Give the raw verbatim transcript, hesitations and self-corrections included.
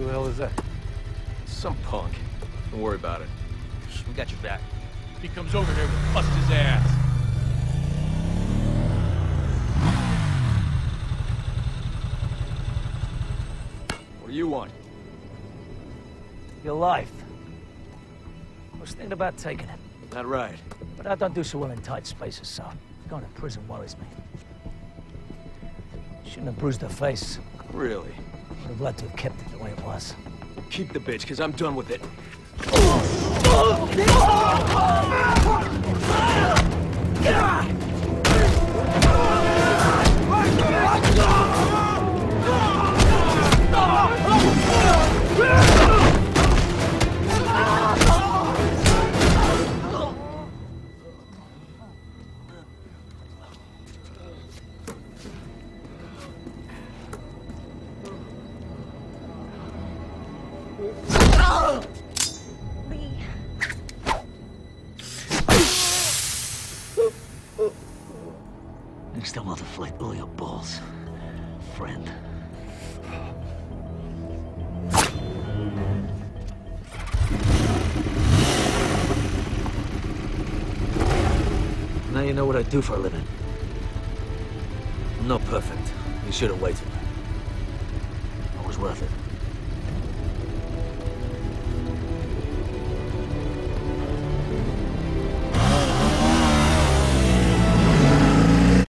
Who the hell is that? Some punk. Don't worry about it. We got your back. If he comes over here, we'll bust his ass. What do you want? Your life. I was thinking about taking it, Not right. but I don't do so well in tight spaces, so going to prison worries me. Shouldn't have bruised her face. Really? Would have liked to have kept it the way it was. Keep the bitch, because I'm done with it. Next time I'll deflate all your balls, friend. Now you know what I do for a living. I'm not perfect. You should have waited. It was worth it.